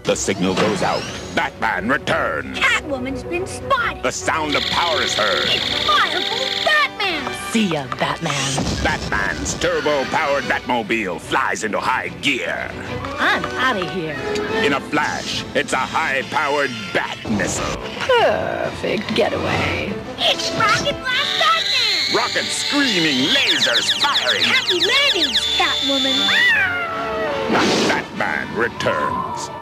The signal goes out. Batman returns. Catwoman's been spotted. The sound of power is heard. It's Firebolt Batman. See ya, Batman. Batman's turbo-powered Batmobile flies into high gear. I'm out of here. In a flash, it's a high-powered Bat missile. Perfect getaway. It's Rocket Blast Batman. Rockets screaming, lasers firing. Happy landings, Catwoman. Batman returns.